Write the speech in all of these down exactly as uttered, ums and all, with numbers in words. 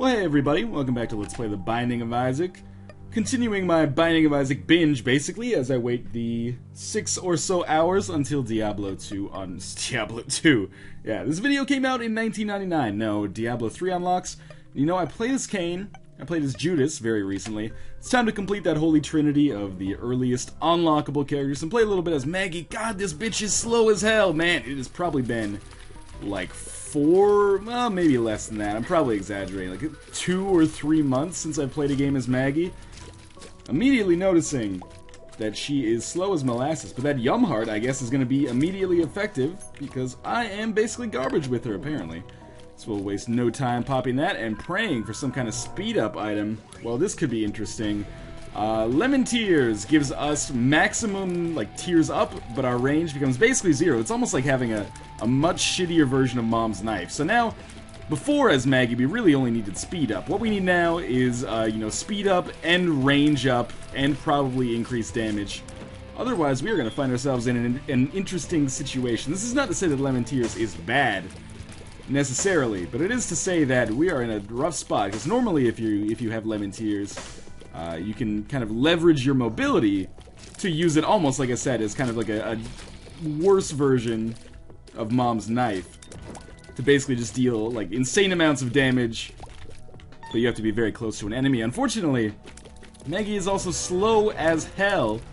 Well, hey everybody, welcome back to Let's Play The Binding of Isaac. Continuing my Binding of Isaac binge, basically, as I wait the six or so hours until Diablo two on Diablo two. Yeah, this video came out in nineteen ninety-nine. No, Diablo three unlocks. You know, I played as Cain, I played as Judas very recently. It's time to complete that holy trinity of the earliest unlockable characters and play a little bit as Maggie. God, this bitch is slow as hell, man. It has probably been like four, well, maybe less than that. I'm probably exaggerating. Like two or three months since I've played a game as Maggie. Immediately noticing that she is slow as molasses, but that Yum Heart, I guess, is going to be immediately effective because I am basically garbage with her, apparently. So we'll waste no time popping that and praying for some kind of speed-up item. Well, this could be interesting. Uh, Lemon Tears gives us maximum, like, tears up, but our range becomes basically zero. It's almost like having a, a much shittier version of Mom's Knife. So now, before as Maggie, we really only needed speed up. What we need now is, uh, you know, speed up and range up and probably increased damage. Otherwise, we are going to find ourselves in an, an interesting situation. This is not to say that Lemon Tears is bad, necessarily, but it is to say that we are in a rough spot, because normally if you, if you have Lemon Tears, Uh, you can kind of leverage your mobility to use it almost, like I said, as kind of like a, a worse version of Mom's Knife. To basically just deal, like, insane amounts of damage, but you have to be very close to an enemy. Unfortunately, Maggie is also slow as hell,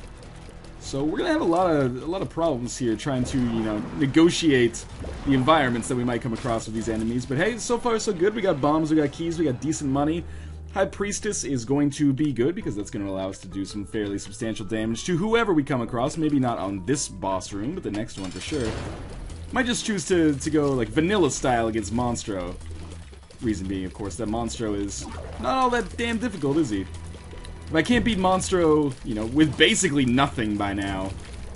so we're gonna have a lot of, a lot of problems here trying to, you know, negotiate the environments that we might come across with these enemies. But hey, so far so good. We got bombs, we got keys, we got decent money. High Priestess is going to be good because that's going to allow us to do some fairly substantial damage to whoever we come across. Maybe not on this boss room, but the next one for sure. Might just choose to, to go like vanilla style against Monstro. Reason being, of course, that Monstro is not all that damn difficult, is he? If I can't beat Monstro, you know, with basically nothing by now,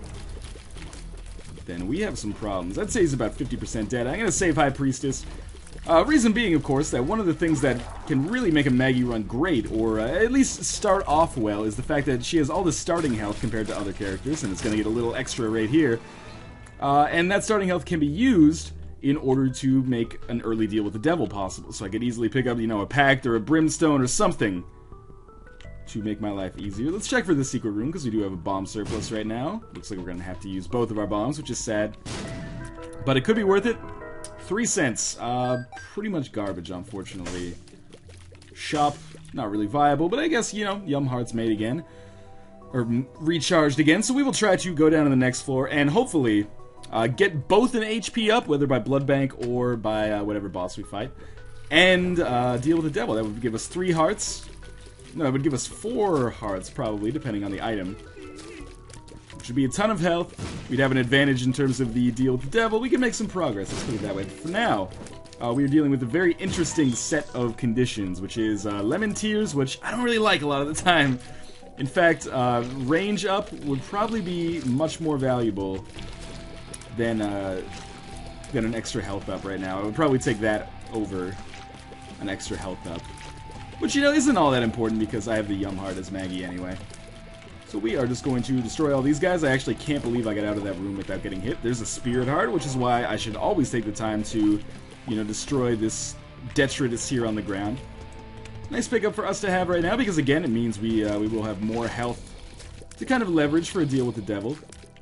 then we have some problems. I'd say he's about fifty percent dead. I'm going to save High Priestess. Uh, reason being, of course, that one of the things that can really make a Maggie run great, or uh, at least start off well, is the fact that she has all the starting health compared to other characters, and it's going to get a little extra right here. Uh, and that starting health can be used in order to make an early deal with the devil possible. So I could easily pick up, you know, a pact or a brimstone or something to make my life easier. Let's check for the secret room, because we do have a bomb surplus right now. Looks like we're going to have to use both of our bombs, which is sad. But it could be worth it. Three cents. Uh, pretty much garbage, unfortunately. Shop, not really viable, but I guess, you know, Yum Heart's made again. Or recharged again, so we will try to go down to the next floor and hopefully uh, get both an H P up, whether by Blood Bank or by uh, whatever boss we fight, and uh, deal with the devil. That would give us three hearts. No, it would give us four hearts, probably, depending on the item. Which would be a ton of health. We'd have an advantage in terms of the deal with the devil. We can make some progress, let's put it that way. But for now, uh, we are dealing with a very interesting set of conditions, which is uh, Lemon Tears, which I don't really like a lot of the time. In fact, uh, range up would probably be much more valuable than, uh, than an extra health up right now. I would probably take that over an extra health up. Which, you know, isn't all that important because I have the Yum Heart as Maggie anyway. So we are just going to destroy all these guys. I actually can't believe I got out of that room without getting hit. There's a Spirit Heart, which is why I should always take the time to, you know, destroy this detritus here on the ground. Nice pickup for us to have right now, because again, it means we, uh, we will have more health to kind of leverage for a deal with the devil.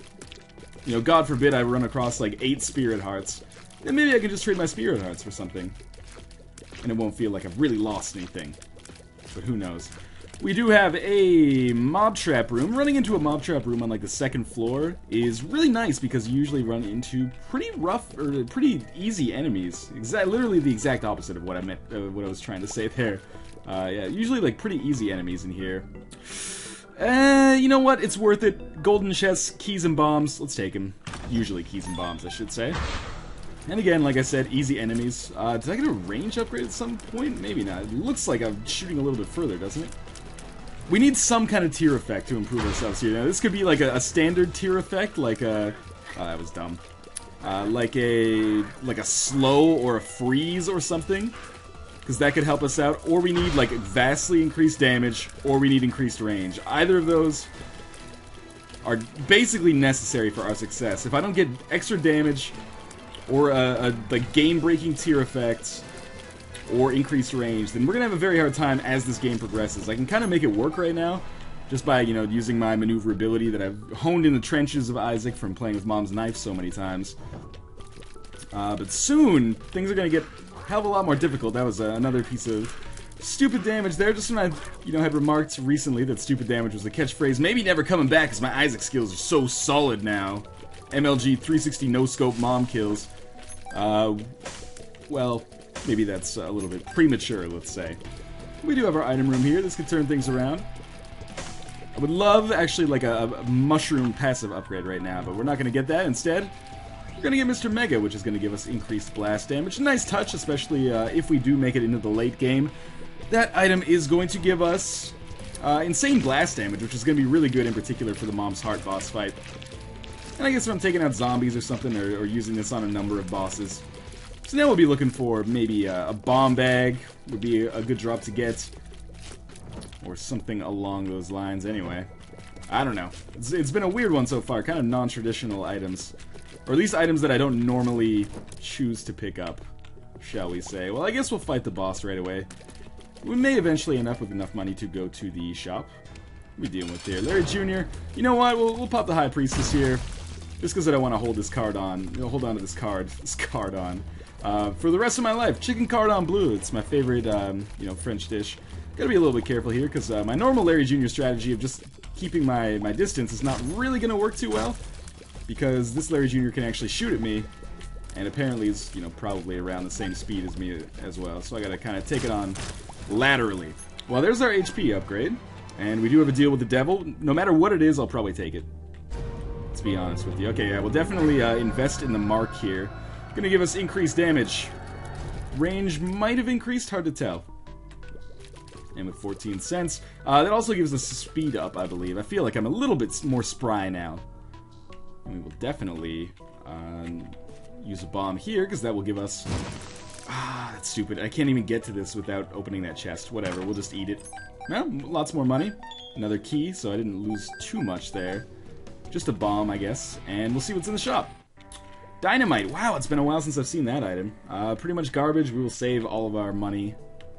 You know, God forbid I run across like eight Spirit Hearts. Then maybe I can just trade my Spirit Hearts for something. And it won't feel like I've really lost anything. But who knows. We do have a mob trap room. Running into a mob trap room on like the second floor is really nice because you usually run into pretty rough or pretty easy enemies. Exa literally the exact opposite of what I meant, uh, what I was trying to say there. Uh, yeah, usually like pretty easy enemies in here. Uh, you know what? It's worth it. Golden chests, keys and bombs. Let's take them. Usually keys and bombs, I should say. And again, like I said, easy enemies. Uh, did I get a range upgrade at some point? Maybe not. It looks like I'm shooting a little bit further, doesn't it? We need some kind of tier effect to improve ourselves here. Now, this could be like a, a standard tier effect, like a... Oh, that was dumb. Uh, like a... like a slow or a freeze or something. Because that could help us out. Or we need, like, vastly increased damage, or we need increased range. Either of those are basically necessary for our success. If I don't get extra damage, or a, a like, game-breaking tier effect, or increased range, then we're going to have a very hard time as this game progresses. I can kind of make it work right now, just by, you know, using my maneuverability that I've honed in the trenches of Isaac from playing with Mom's knife so many times. Uh, but soon, things are going to get a hell of a lot more difficult. That was uh, another piece of stupid damage there, just when I, you know, had remarked recently that stupid damage was the catchphrase. Maybe never coming back, because my Isaac skills are so solid now. M L G three sixty no-scope mom kills. Uh, well, maybe that's a little bit premature, let's say. We do have our item room here. This could turn things around. I would love, actually, like a, a mushroom passive upgrade right now, but we're not going to get that. Instead, we're going to get Mister Mega, which is going to give us increased blast damage. A nice touch, especially uh, if we do make it into the late game. That item is going to give us uh, insane blast damage, which is going to be really good in particular for the Mom's Heart boss fight. And I guess if I'm taking out zombies or something, or, or using this on a number of bosses. So now we'll be looking for maybe a, a bomb bag, would be a, a good drop to get. Or something along those lines anyway. I don't know. It's, it's been a weird one so far, kind of non-traditional items. Or at least items that I don't normally choose to pick up, shall we say. Well, I guess we'll fight the boss right away. We may eventually end up with enough money to go to the shop. What are we dealing with here? Larry Junior You know what? We'll, we'll pop the High Priestess here. Just because I don't want to hold this card on. You know, hold on to this card. This card on. Uh, for the rest of my life. Chicken cordon bleu. It's my favorite, um, you know, French dish. Gotta be a little bit careful here, because uh, my normal Larry Junior strategy of just keeping my, my distance is not really going to work too well. Because this Larry Junior can actually shoot at me. And apparently is, you know, probably around the same speed as me as well. So I gotta kind of take it on laterally. Well, there's our H P upgrade. And we do have a deal with the devil. No matter what it is, I'll probably take it. Let's be honest with you. Okay, yeah, we'll definitely uh, invest in the mark here. Gonna give us increased damage. Range might have increased, hard to tell. And with fourteen cents. Uh, that also gives us a speed up, I believe. I feel like I'm a little bit more spry now. And we will definitely um, use a bomb here, because that will give us... Ah, that's stupid. I can't even get to this without opening that chest. Whatever, we'll just eat it. Well, lots more money. Another key, so I didn't lose too much there. Just a bomb, I guess. And we'll see what's in the shop. Dynamite. Wow, it's been a while since I've seen that item. Uh, pretty much garbage. We will save all of our money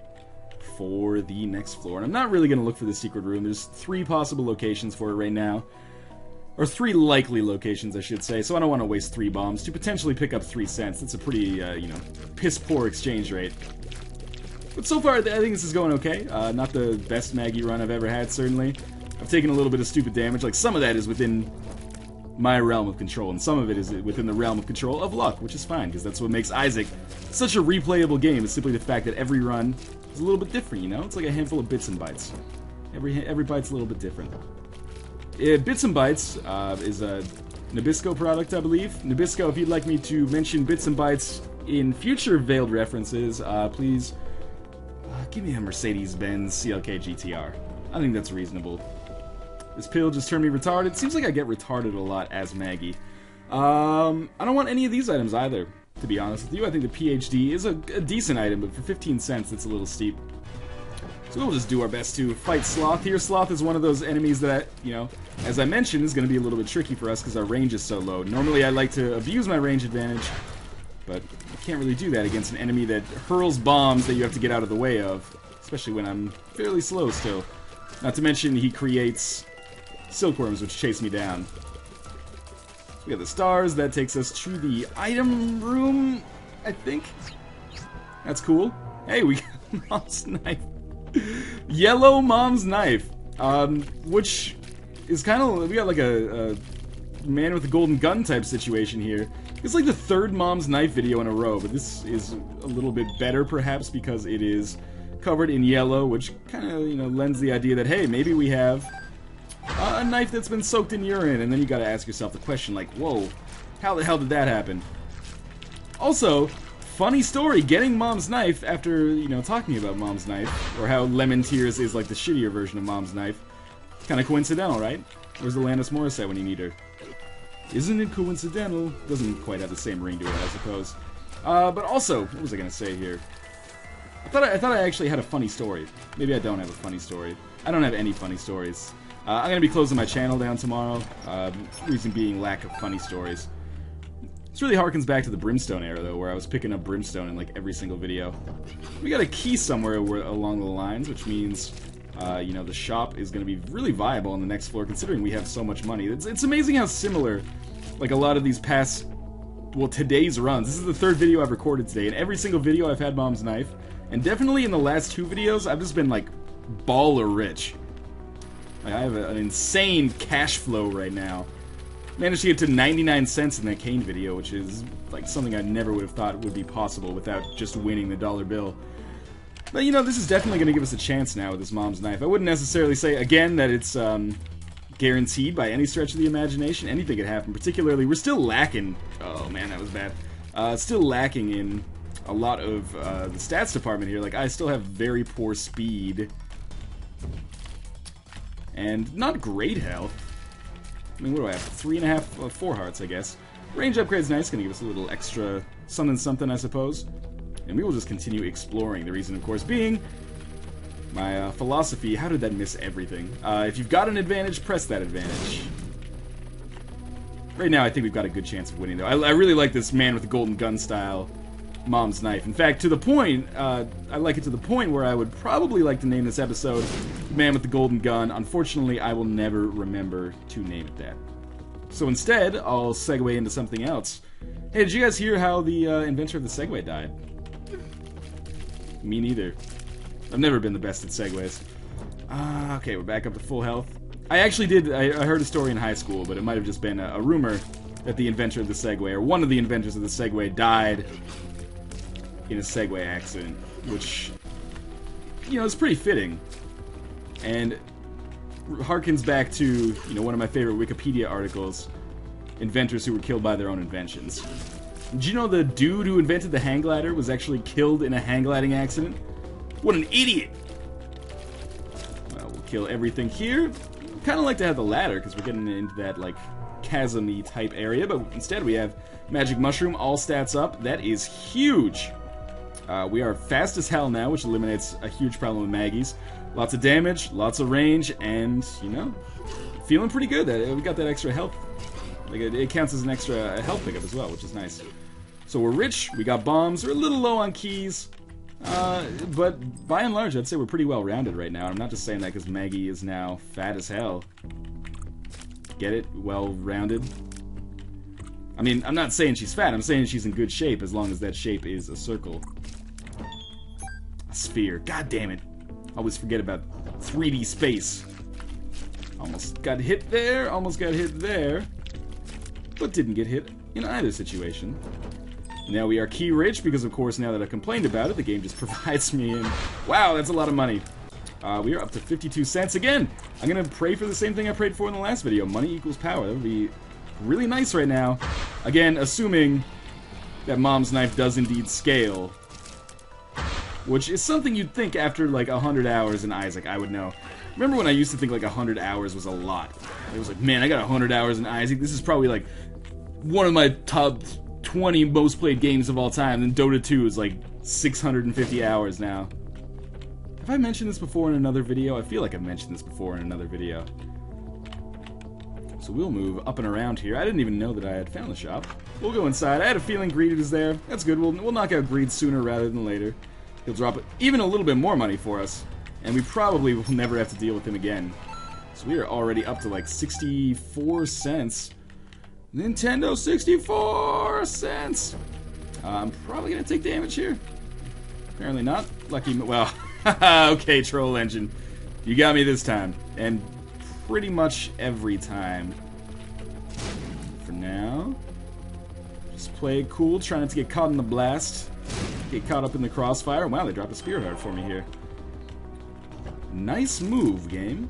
for the next floor. And I'm not really going to look for the secret room. There's three possible locations for it right now. Or three likely locations, I should say. So I don't want to waste three bombs to potentially pick up three cents. That's a pretty, uh, you know, piss-poor exchange rate. But so far, I think this is going okay. Uh, not the best Maggie run I've ever had, certainly. I've taken a little bit of stupid damage. Like, some of that is within my realm of control, and some of it is within the realm of control of luck, which is fine, because that's what makes Isaac such a replayable game. It's simply the fact that every run is a little bit different, you know? It's like a handful of bits and bytes. Every, every bite's a little bit different. Uh, Bits and Bytes uh, is a Nabisco product, I believe. Nabisco, if you'd like me to mention Bits and Bytes in future veiled references, uh, please uh, give me a Mercedes-Benz C L K G T R. I think that's reasonable. This pill just turned me retarded. Seems like I get retarded a lot as Maggie. Um, I don't want any of these items either, to be honest with you. I think the P H D is a, a decent item, but for fifteen cents, it's a little steep. So we'll just do our best to fight Sloth here. Sloth is one of those enemies that, you know, as I mentioned, is going to be a little bit tricky for us because our range is so low. Normally I like to abuse my range advantage, but I can't really do that against an enemy that hurls bombs that you have to get out of the way of, especially when I'm fairly slow still. Not to mention he creates silkworms which chase me down. So we got the stars. That takes us to the item room, I think. That's cool. Hey, we got Mom's knife. Yellow Mom's knife, um, which is kind of, we got like a, a man with a golden gun type situation here. It's like the third Mom's knife video in a row, but this is a little bit better perhaps because it is covered in yellow, which kind of, you know, lends the idea that, hey, maybe we have uh, a knife that's been soaked in urine, and then you gotta ask yourself the question like, whoa, how the hell did that happen? Also, funny story, getting Mom's knife after, you know, talking about Mom's knife, or how Lemon Tears is like the shittier version of Mom's knife. Kind of coincidental, right? Where's Alanis Morissette when you need her? Isn't it coincidental? Doesn't quite have the same ring to it, I suppose. Uh, but also, what was I gonna say here? I thought I, I thought I actually had a funny story. Maybe I don't have a funny story. I don't have any funny stories. Uh, I'm gonna be closing my channel down tomorrow. Uh, reason being lack of funny stories. This really harkens back to the Brimstone era, though, where I was picking up Brimstone in, like, every single video. We got a key somewhere where, along the lines, which means, uh, you know, the shop is going to be really viable on the next floor, considering we have so much money. It's, it's amazing how similar, like, a lot of these past, well, today's runs. This is the third video I've recorded today, and every single video I've had Mom's Knife, and definitely in the last two videos, I've just been, like, baller rich. Like, I have a, an insane cash flow right now. Managed to get to ninety-nine cents in that Kane video, which is like something I never would have thought would be possible without just winning the dollar bill. But you know, this is definitely going to give us a chance now with this Mom's Knife. I wouldn't necessarily say, again, that it's um, guaranteed by any stretch of the imagination. Anything could happen. Particularly, we're still lacking... Oh man, that was bad. Uh, still lacking in a lot of uh, the stats department here. Like, I still have very poor speed. And not great health. I mean, what do I have? Three and a half, uh, four hearts, I guess. Range upgrade's nice, gonna give us a little extra something-something, I suppose. And we will just continue exploring. The reason, of course, being my uh, philosophy. How did that miss everything? Uh, if you've got an advantage, press that advantage. Right now, I think we've got a good chance of winning, though. I, I really like this man with the golden gun style Mom's Knife. In fact, to the point, uh, I like it to the point where I would probably like to name this episode Man with the Golden Gun. Unfortunately, I will never remember to name it that. So instead, I'll segue into something else. Hey, did you guys hear how the uh, inventor of the Segway died? Me neither. I've never been the best at segues. Uh, okay, we're back up to full health. I actually did, I, I heard a story in high school, but it might have just been a, a rumor that the inventor of the Segway, or one of the inventors of the Segway, died in a Segway accident, which, you know, is pretty fitting, and harkens back to, you know, one of my favorite Wikipedia articles, inventors who were killed by their own inventions. Did you know the dude who invented the hang glider was actually killed in a hang gliding accident? What an idiot! Well, we'll kill everything here. Kind of like to have the ladder, because we're getting into that, like, chasm-y type area, but instead we have Magic Mushroom, all stats up. That is huge! Uh, we are fast as hell now, which eliminates a huge problem with Maggies. Lots of damage, lots of range, and, you know, feeling pretty good. That we got that extra health. Like, it, it counts as an extra health pickup as well, which is nice. So we're rich, we got bombs, we're a little low on keys, uh, but by and large, I'd say we're pretty well-rounded right now. I'm not just saying that because Maggie is now fat as hell. Get it? Well-rounded? I mean, I'm not saying she's fat, I'm saying she's in good shape as long as that shape is a circle. A sphere. God damn it. Always forget about three D space. Almost got hit there, almost got hit there, but didn't get hit in either situation. Now we are key rich because, of course, now that I've complained about it, the game just provides me in... Wow, that's a lot of money. Uh, we are up to fifty-two cents. Again, I'm going to pray for the same thing I prayed for in the last video. Money equals power. That would be really nice right now. Again, assuming that Mom's Knife does indeed scale. Which is something you'd think after like a hundred hours in Isaac, I would know. Remember when I used to think like a hundred hours was a lot? I was like, man, I got a hundred hours in Isaac. This is probably like one of my top twenty most played games of all time. And Dota two is like six hundred fifty hours now. Have I mentioned this before in another video? I feel like I've mentioned this before in another video. So we'll move up and around here. I didn't even know that I had found the shop. We'll go inside. I had a feeling Greed is there. That's good. We'll, we'll knock out Greed sooner rather than later. He'll drop even a little bit more money for us, and we probably will never have to deal with him again. So we are already up to like sixty-four cents. Nintendo sixty-four cents! Uh, I'm probably going to take damage here. Apparently not. Lucky, well, okay, Troll Engine. You got me this time. And pretty much every time. For now, just play it cool, try not to get caught in the blast. Get caught up in the crossfire. Wow, they dropped a spear heart for me here. Nice move, game.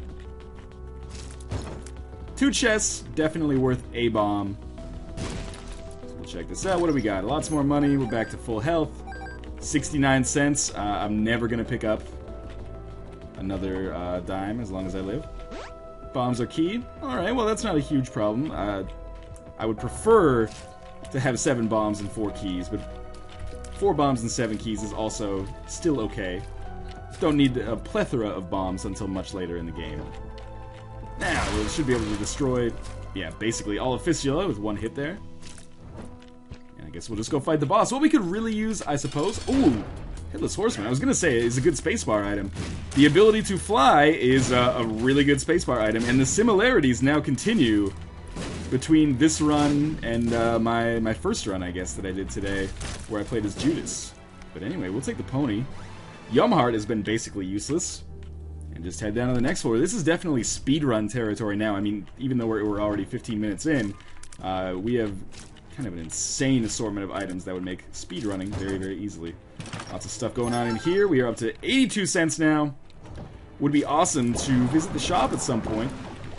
Two chests, definitely worth a bomb. So we'll check this out. What do we got? Lots more money. We're back to full health. sixty-nine cents. Uh, I'm never going to pick up another uh, dime as long as I live. Bombs are key. Alright, well that's not a huge problem. Uh, I would prefer to have seven bombs and four keys, but four bombs and seven keys is also still okay. Don't need a plethora of bombs until much later in the game. Now, we should be able to destroy, yeah, basically all of Fistula with one hit there. guess we'll just go fight the boss. What we could really use, I suppose... Ooh! Headless Horseman. I was gonna say, is a good spacebar item. The ability to fly is uh, a really good spacebar item, and the similarities now continue between this run and uh, my, my first run, I guess, that I did today, where I played as Judas. But anyway, we'll take the pony. Yumheart has been basically useless. And just head down to the next floor. This is definitely speedrun territory now. I mean, even though we're, we're already fifteen minutes in, uh, we have kind of an insane assortment of items that would make speedrunning very, very easily. Lots of stuff going on in here. We are up to eighty-two cents now. Would be awesome to visit the shop at some point.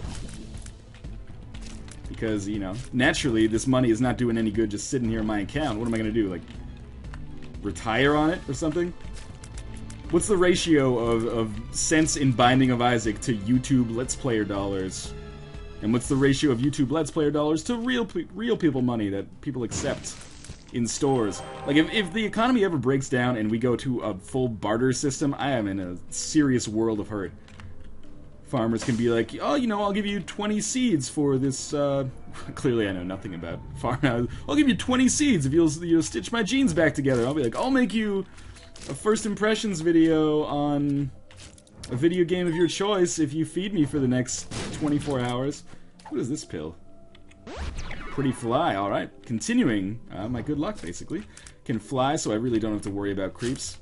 Because, you know, naturally this money is not doing any good just sitting here in my account. What am I going to do? Like, retire on it or something? What's the ratio of, of cents in Binding of Isaac to YouTube Let's Player dollars? And what's the ratio of YouTube Let's Player dollars to real real people money that people accept in stores? Like, if, if the economy ever breaks down and we go to a full barter system, I am in a serious world of hurt. Farmers can be like, oh, you know, I'll give you twenty seeds for this, uh... Clearly I know nothing about farm. I'll give you twenty seeds if you'll, you'll stitch my jeans back together. I'll be like, I'll make you a first impressions video on a video game of your choice if you feed me for the next twenty-four hours. What is this pill? Pretty fly, alright. Continuing, uh, my good luck, basically. Can fly, so I really don't have to worry about creeps.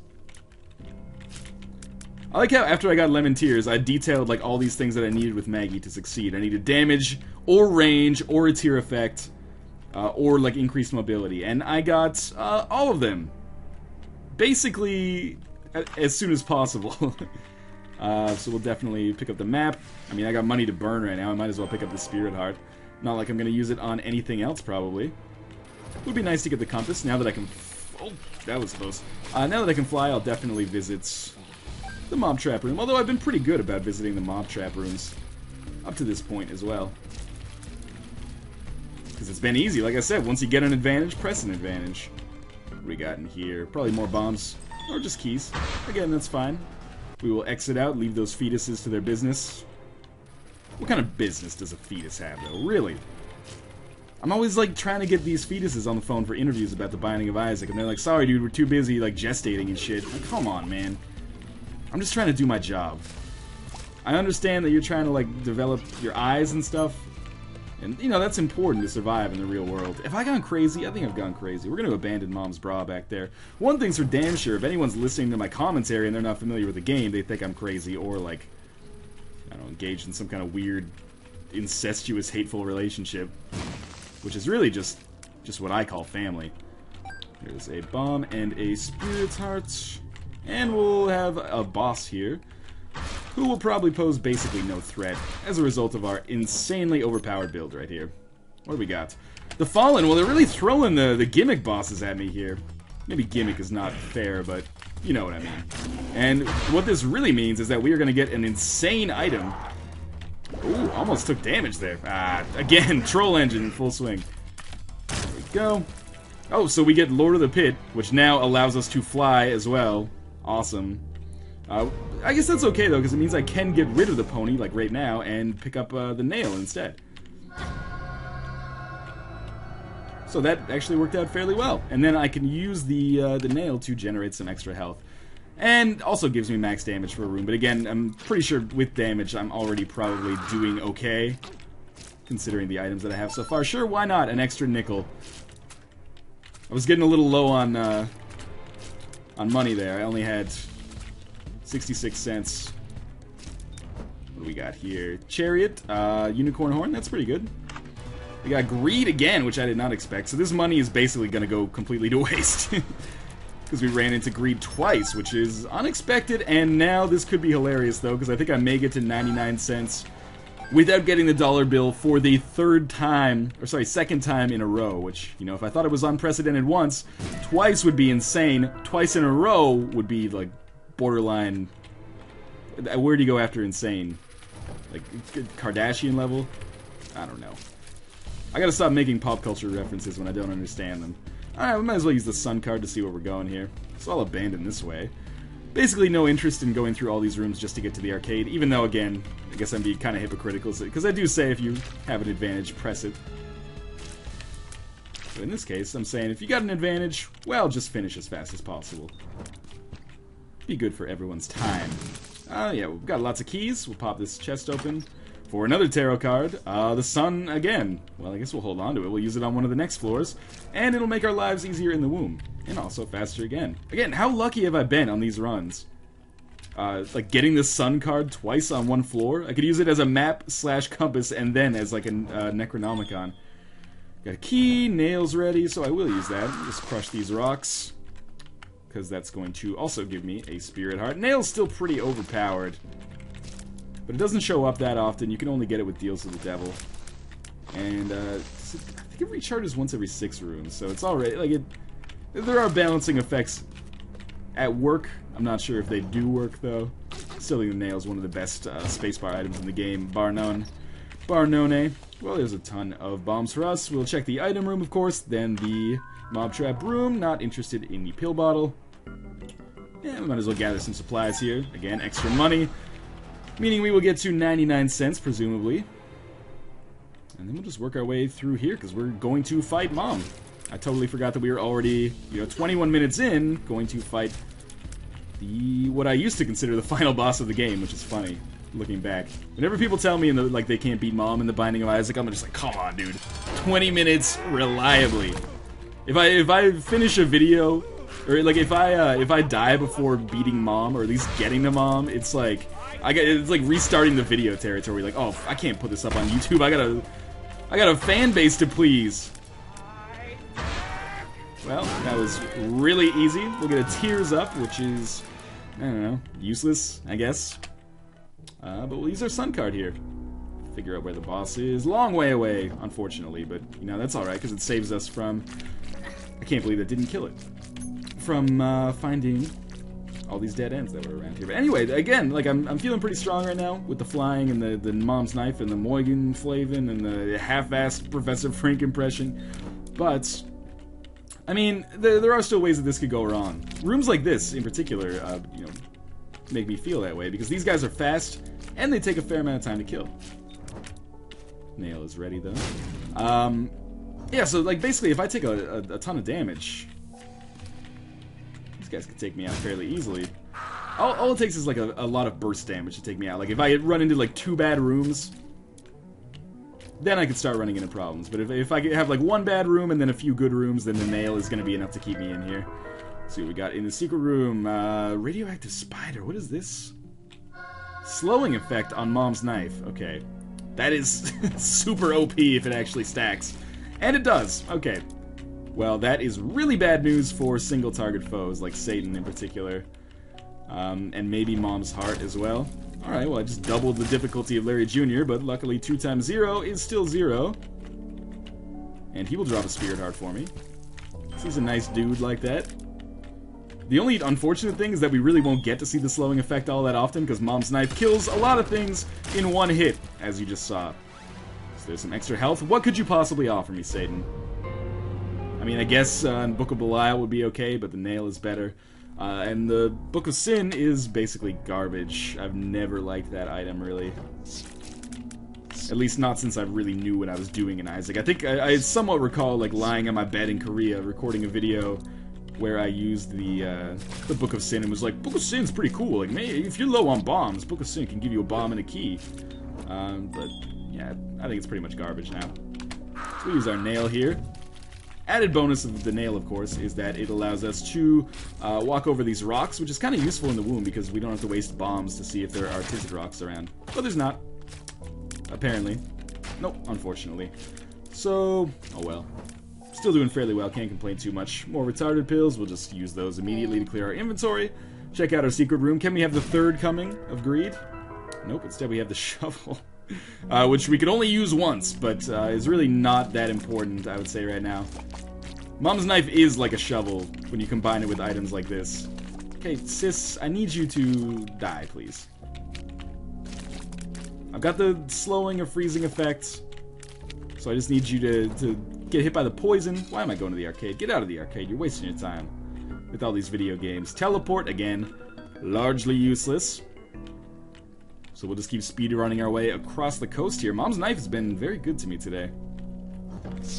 I like how after I got Lemon Tears, I detailed like all these things that I needed with Maggie to succeed. I needed damage, or range, or a tear effect, uh, or like increased mobility. And I got uh, all of them. Basically, as soon as possible. uh, so we'll definitely pick up the map. I mean, I got money to burn right now. I might as well pick up the Spirit Heart. Not like I'm going to use it on anything else, probably. Would be nice to get the compass now that I can... Oh, that was close. Uh, now that I can fly, I'll definitely visit the Mob Trap Room. Although I've been pretty good about visiting the Mob Trap Rooms up to this point as well. Because it's been easy. Like I said, once you get an advantage, press an advantage. What do we got in here? Probably more bombs. Or just keys. Again, that's fine. We will exit out, leave those fetuses to their business. What kind of business does a fetus have, though? Really? I'm always, like, trying to get these fetuses on the phone for interviews about the Binding of Isaac, and they're like, sorry, dude, we're too busy, like, gestating and shit. Like, come on, man. I'm just trying to do my job. I understand that you're trying to, like, develop your eyes and stuff. And, you know, that's important to survive in the real world. Have I gone crazy? I think I've gone crazy. We're going to abandon Mom's bra back there. One thing's for damn sure, if anyone's listening to my commentary and they're not familiar with the game, they think I'm crazy or, like, I don't know, engaged in some kind of weird, incestuous, hateful relationship. Which is really just, just what I call family. There's a bomb and a Spirit's Heart. And we'll have a boss here, who will probably pose basically no threat as a result of our insanely overpowered build right here. What do we got? The Fallen, well, they're really throwing the, the gimmick bosses at me here. Maybe gimmick is not fair, but you know what I mean. And what this really means is that we are going to get an insane item. Ooh, almost took damage there. Ah, again, Troll Engine in full swing. There we go. Oh, so we get Lord of the Pit, which now allows us to fly as well. Awesome. Uh, I guess that's okay, though, because it means I can get rid of the pony, like right now, and pick up uh, the nail instead. So that actually worked out fairly well. And then I can use the, uh, the nail to generate some extra health. And also gives me max damage for a room. But again, I'm pretty sure with damage, I'm already probably doing okay, considering the items that I have so far. Sure, why not? An extra nickel. I was getting a little low on, uh, on money there. I only had sixty-six cents. What do we got here? Chariot, uh, Unicorn Horn, that's pretty good. We got Greed again, which I did not expect. So this money is basically going to go completely to waste. Because we ran into Greed twice, which is unexpected. And now this could be hilarious, though, because I think I may get to ninety-nine cents without getting the dollar bill for the third time, or sorry, second time in a row. Which, you know, if I thought it was unprecedented once, twice would be insane. Twice in a row would be, like, borderline. Where do you go after insane? Like, Kardashian level? I don't know. I gotta stop making pop culture references when I don't understand them. Alright, we might as well use the sun card to see where we're going here. So I'll abandon this way. Basically no interest in going through all these rooms just to get to the arcade, even though, again, I guess I'm being kind of hypocritical, because I do say if you have an advantage, press it. So in this case, I'm saying if you got an advantage, well, just finish as fast as possible. Be good for everyone's time. Uh, yeah, we've got lots of keys. We'll pop this chest open for another tarot card. Uh, the sun again. Well, I guess we'll hold on to it. We'll use it on one of the next floors. And it'll make our lives easier in the womb. And also faster again. Again, how lucky have I been on these runs? Uh, like getting the sun card twice on one floor. I could use it as a map slash compass and then as like a uh, Necronomicon. Got a key, nails ready, so I will use that. Just crush these rocks. Because that's going to also give me a spirit heart. Nail's still pretty overpowered. But it doesn't show up that often. You can only get it with Deals of the Devil. And, uh, I think it recharges once every six runes. So it's already, like, it. There are balancing effects at work. I'm not sure if they do work, though. Still think the nail is one of the best uh, spacebar items in the game, bar none. Bar none. Well, there's a ton of bombs for us. We'll check the item room, of course, then the mob trap room. Not interested in the pill bottle. Yeah, we might as well gather some supplies here. Again, extra money. Meaning we will get to ninety-nine cents, presumably. And then we'll just work our way through here, because we're going to fight Mom. I totally forgot that we were already, you know, twenty-one minutes in, going to fight the, what I used to consider the final boss of the game, which is funny, looking back. Whenever people tell me in the, like they can't beat Mom in the Binding of Isaac, I'm just like, come on, dude. twenty minutes reliably. If I if I finish a video, or like if I uh, if I die before beating Mom, or at least getting to Mom, it's like I get it's like restarting the video territory. Like, oh, I can't put this up on YouTube. I gotta I got a fan base to please. Well, that was really easy. We'll get a tears up, which is, I don't know, useless, I guess. Uh, but we'll use our sun card here. Figure out where the boss is. Long way away, unfortunately, but, you know, that's alright, because it saves us from... I can't believe that didn't kill it. From, uh, finding all these dead ends that were around here. But anyway, again, like, I'm, I'm feeling pretty strong right now with the flying and the, the Mom's Knife and the Moigan Flavin and the half-assed Professor Frink impression. But... I mean, there, there are still ways that this could go wrong. Rooms like this, in particular, uh, you know, make me feel that way, because these guys are fast, and they take a fair amount of time to kill. Nail is ready, though. Um, yeah, so, like, basically, if I take a, a, a ton of damage, these guys could take me out fairly easily. All, all it takes is, like, a, a lot of burst damage to take me out. Like, if I run into, like, two bad rooms... then I could start running into problems. But if, if I have like one bad room and then a few good rooms, then the nail is going to be enough to keep me in here. Let's see what we got in the secret room. Uh, radioactive spider. What is this? Slowing effect on Mom's Knife. Okay. That is super O P if it actually stacks. And it does. Okay. Well, that is really bad news for single target foes, like Satan in particular. Um, and maybe Mom's Heart as well. Alright, well I just doubled the difficulty of Larry Junior, but luckily two times zero is still zero. And he will drop a Spirit Heart for me. He's a nice dude like that. The only unfortunate thing is that we really won't get to see the slowing effect all that often, because Mom's Knife kills a lot of things in one hit, as you just saw. So there's some extra health. What could you possibly offer me, Satan? I mean, I guess uh, Book of Belial would be okay, but the nail is better. Uh, and the Book of Sin is basically garbage. I've never liked that item, really. At least not since I really knew what I was doing in Isaac. I think I, I somewhat recall, like, lying on my bed in Korea, recording a video where I used the uh, the Book of Sin and was like, Book of Sin's pretty cool. Like, man, if you're low on bombs, Book of Sin can give you a bomb and a key. Um, but, yeah, I think it's pretty much garbage now. So we use our nail here. Added bonus of the nail, of course, is that it allows us to uh, walk over these rocks, which is kind of useful in the womb because we don't have to waste bombs to see if there are tinted rocks around. But there's not. Apparently. Nope, unfortunately. So, oh well. Still doing fairly well, can't complain too much. More retarded pills, we'll just use those immediately to clear our inventory. Check out our secret room. Can we have the third coming of greed? Nope, instead we have the shovel. Uh, which we could only use once, but uh, is really not that important, I would say, right now. Mom's Knife is like a shovel when you combine it with items like this. Okay, sis, I need you to die, please. I've got the slowing or freezing effect, so I just need you to, to get hit by the poison. Why am I going to the arcade? Get out of the arcade, you're wasting your time with all these video games. Teleport, again, largely useless. So we'll just keep speedrunning our way across the coast here. Mom's Knife has been very good to me today.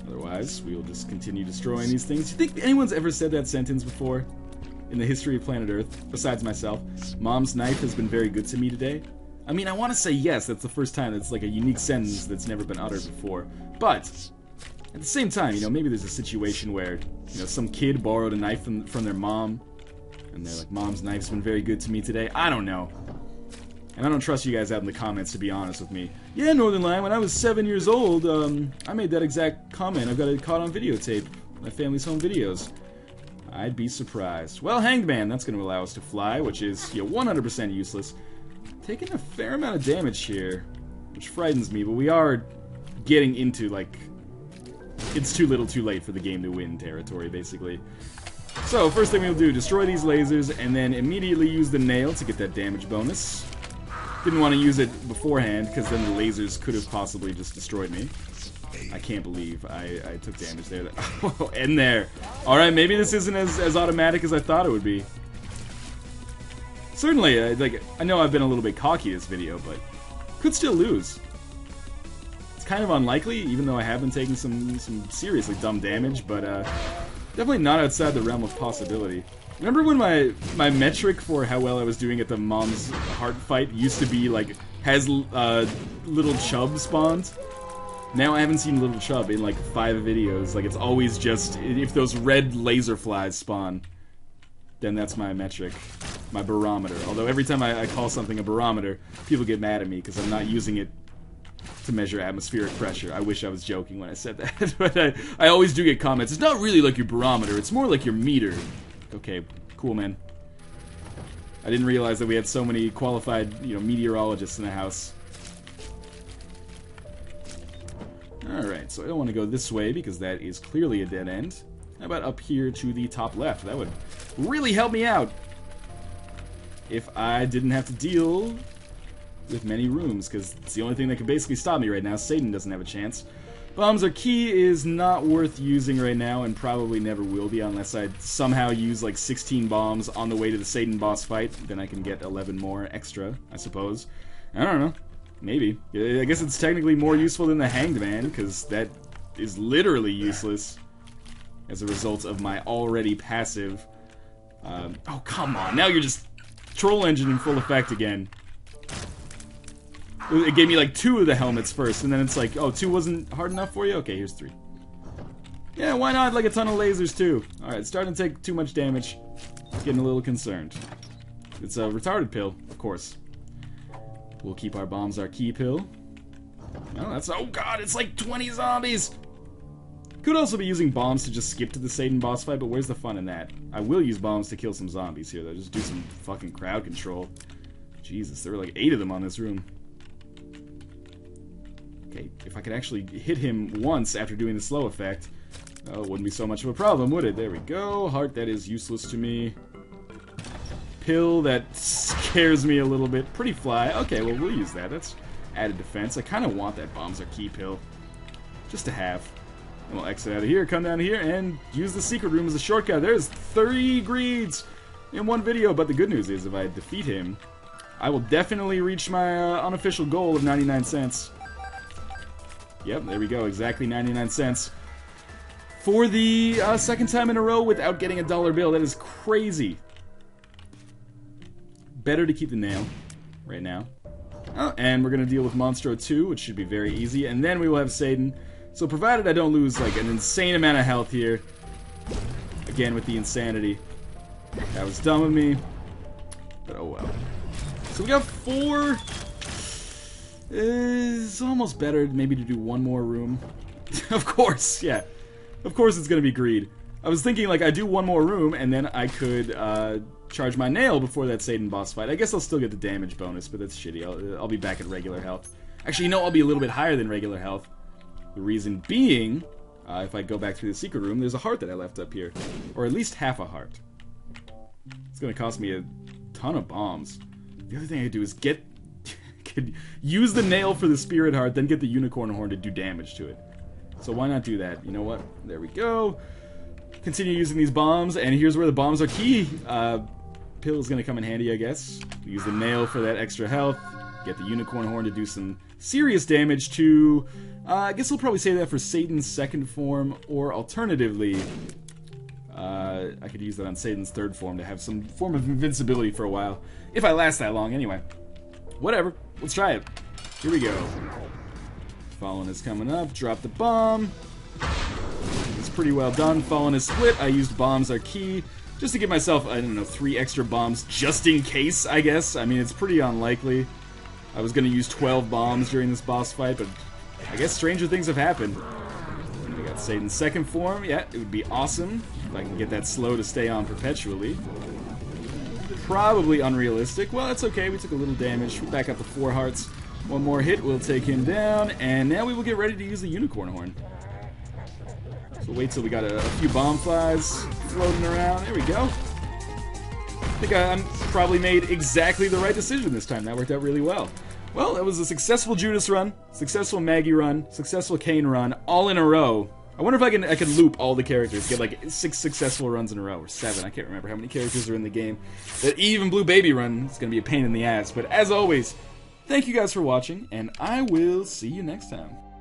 Otherwise, we will just continue destroying these things. Do you think anyone's ever said that sentence before? In the history of planet Earth, besides myself? Mom's knife has been very good to me today. I mean, I want to say yes, that's the first time that's like a unique sentence that's never been uttered before. But, at the same time, you know, maybe there's a situation where, you know, some kid borrowed a knife from, from their mom, and they're like, Mom's knife's been very good to me today. I don't know. And I don't trust you guys out in the comments to be honest with me. Yeah, Northernlion, when I was seven years old, um, I made that exact comment. I've got it caught on videotape. My family's home videos. I'd be surprised. Well, Hanged Man, that's going to allow us to fly, which is, you know, one hundred percent useless. Taking a fair amount of damage here, which frightens me, but we are getting into, like, it's too little too late for the game to win territory, basically. So, first thing we'll do, destroy these lasers, and then immediately use the nail to get that damage bonus. Didn't want to use it beforehand, because then the lasers could have possibly just destroyed me. I can't believe I, I took damage there. Oh, and there. Alright, maybe this isn't as, as automatic as I thought it would be. Certainly, uh, like, I know I've been a little bit cocky this video, but could still lose. It's kind of unlikely, even though I have been taking some, some seriously dumb damage, but uh, definitely not outside the realm of possibility. Remember when my, my metric for how well I was doing at the mom's heart fight used to be, like, has uh, little chub spawned? Now I haven't seen Little Chub in like five videos. Like it's always just, if those red laser flies spawn, then that's my metric, my barometer. Although every time I, I call something a barometer, people get mad at me because I'm not using it to measure atmospheric pressure. I wish I was joking when I said that, but I, I always do get comments. It's not really like your barometer, it's more like your meter. Okay, cool, man. I didn't realize that we had so many qualified, you know, meteorologists in the house. Alright, so I don't want to go this way because that is clearly a dead end. How about up here to the top left? That would really help me out if I didn't have to deal with many rooms, because it's the only thing that could basically stop me right now. Satan doesn't have a chance. Bombs are key is not worth using right now, and probably never will be unless I somehow use like sixteen bombs on the way to the Satan boss fight. Then I can get eleven more extra, I suppose. I don't know. Maybe. I guess it's technically more useful than the Hanged Man, because that is literally useless as a result of my already passive... Um, oh, come on. Now you're just troll engine in full effect again. It gave me like two of the helmets first, and then it's like, oh, two wasn't hard enough for you? Okay, here's three. Yeah, why not? Like a ton of lasers, too. Alright, it's starting to take too much damage. Getting a little concerned. It's a retarded pill, of course. We'll keep our bombs our key pill. Oh, that's... Oh, God, it's like twenty zombies! Could also be using bombs to just skip to the Satan boss fight, but where's the fun in that? I will use bombs to kill some zombies here, though. Just do some fucking crowd control. Jesus, there were like eight of them on this room. Okay, if I could actually hit him once after doing the slow effect, oh, it wouldn't be so much of a problem, would it? There we go. Heart, that is useless to me. Pill, that scares me a little bit. Pretty fly. Okay, well, we'll use that. That's added defense. I kind of want that bombs are key pill. Just to have. And we'll exit out of here, come down here, and use the secret room as a shortcut. There's thirty greeds in one video, but the good news is if I defeat him, I will definitely reach my uh, unofficial goal of ninety-nine cents. Yep, there we go. Exactly ninety-nine cents. For the uh, second time in a row without getting a dollar bill. That is crazy. Better to keep the nail right now. Oh, and we're going to deal with Monstro two, which should be very easy. And then we will have Satan. So provided I don't lose like an insane amount of health here. Again with the insanity. That was dumb of me. But oh well. So we got four. It's almost better maybe to do one more room. Of course, yeah. Of course it's going to be greed. I was thinking like I do one more room and then I could uh, charge my nail before that Satan boss fight. I guess I'll still get the damage bonus, but that's shitty. I'll, I'll be back at regular health. Actually, you know, I'll be a little bit higher than regular health. The reason being, uh, if I go back through the secret room, there's a heart that I left up here. Or at least half a heart. It's going to cost me a ton of bombs. The other thing I could do is get... could use the nail for the spirit heart, then get the unicorn horn to do damage to it. So why not do that? You know what? There we go. Continue using these bombs, and here's where the bombs are key. Uh, pill is going to come in handy, I guess. Use the nail for that extra health. get the Unicorn Horn to do some serious damage to... Uh, I guess I'll probably say that for Satan's second form, or alternatively... Uh, I could use that on Satan's third form to have some form of invincibility for a while. If I last that long, anyway. Whatever. Let's try it. Here we go. Fallen is coming up. Drop the bomb. It's pretty well done. Fallen is split. I used bombs are key. Just to give myself, I don't know, three extra bombs just in case, I guess. I mean, it's pretty unlikely. I was going to use twelve bombs during this boss fight, but I guess stranger things have happened. We got Satan's second form. Yeah, it would be awesome if I can get that slow to stay on perpetually. Probably unrealistic. Well, that's okay. We took a little damage. We're back up to four hearts. One more hit will take him down, and now we will get ready to use the Unicorn Horn. So wait till we got a, a few bomb flies floating around. There we go. I think I, I'm probably made exactly the right decision this time. That worked out really well. Well, that was a successful Judas run, successful Maggie run, successful Kane run, all in a row. I wonder if I can I can loop all the characters, get like six successful runs in a row, or seven. I can't remember how many characters are in the game. That even Blue Baby run is going to be a pain in the ass. But as always, thank you guys for watching, and I will see you next time.